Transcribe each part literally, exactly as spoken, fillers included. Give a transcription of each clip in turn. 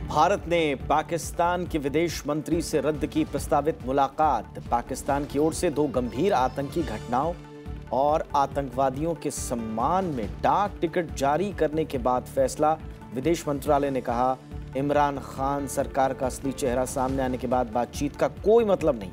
भारत ने पाकिस्तान के विदेश मंत्री से रद्द की प्रस्तावित मुलाकात। पाकिस्तान की ओर से दो गंभीर आतंकी घटनाओं और आतंकवादियों के सम्मान में डाक टिकट जारी करने के बाद फैसला। विदेश मंत्रालय ने कहा, इमरान खान सरकार का असली चेहरा सामने आने के बाद बातचीत का कोई मतलब नहीं।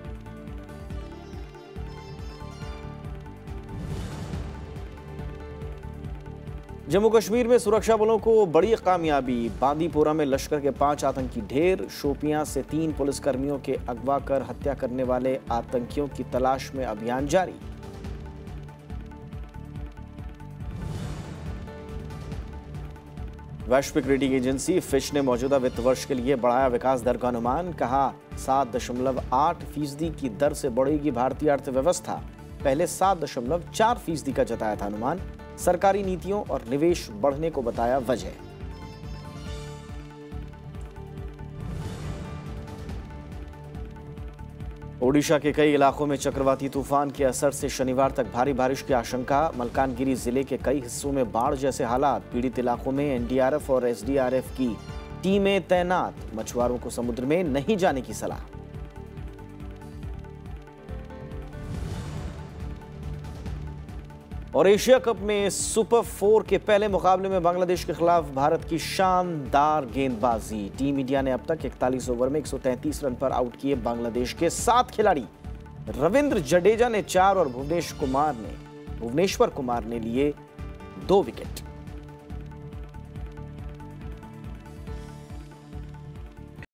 जम्मू कश्मीर में सुरक्षा बलों को बड़ी कामयाबी। बांदीपोरा में लश्कर के पांच आतंकी ढेर। शोपियां से तीन पुलिसकर्मियों के अगवा कर हत्या करने वाले आतंकियों की तलाश में अभियान जारी। वैश्विक रेटिंग एजेंसी फिच ने मौजूदा वित्त वर्ष के लिए बढ़ाया विकास दर का अनुमान। कहा, सात दशमलव आठ फीसदी की दर से बढ़ेगी भारतीय अर्थव्यवस्था। पहले सात दशमलव चार फीसदी का जताया था अनुमान। सरकारी नीतियों और निवेश बढ़ने को बताया वजह। ओडिशा के कई इलाकों में चक्रवाती तूफान के असर से शनिवार तक भारी बारिश की आशंका। मलकानगिरी जिले के कई हिस्सों में बाढ़ जैसे हालात। पीड़ित इलाकों में एन डी आर एफ और एस डी आर एफ की टीमें तैनात। मछुआरों को समुद्र में नहीं जाने की सलाह। और एशिया कप में सुपर फोर के पहले मुकाबले में बांग्लादेश के खिलाफ भारत की शानदार गेंदबाजी। टीम इंडिया ने अब तक इकतालीस ओवर में एक सौ तैंतीस रन पर आउट किए बांग्लादेश के सात खिलाड़ी। रविंद्र जडेजा ने चार और भुवनेश कुमार ने भुवनेश्वर कुमार ने लिए दो विकेट।